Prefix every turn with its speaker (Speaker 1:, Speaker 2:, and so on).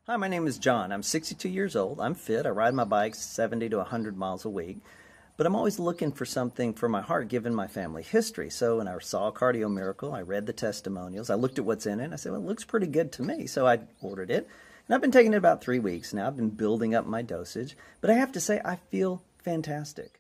Speaker 1: Hi, my name is John. I'm 62 years old. I'm fit. I ride my bike 70 to 100 miles a week. But I'm always looking for something for my heart given my family history. So when I saw Cardio Miracle, I read the testimonials. I looked at what's in it. And I said, well, it looks pretty good to me. So I ordered it. And I've been taking it about 3 weeks now. I've been building up my dosage. But I have to say, I feel fantastic.